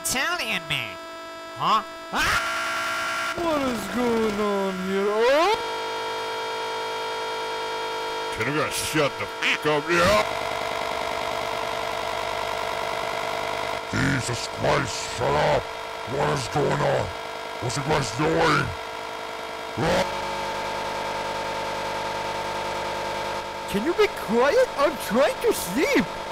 Italian man. Huh? Ah! What is going on here? Oh! Can you guys shut the f*** up here? Jesus Christ, shut up! What is going on? What's you guys doing? Can you be quiet? I'm trying to sleep!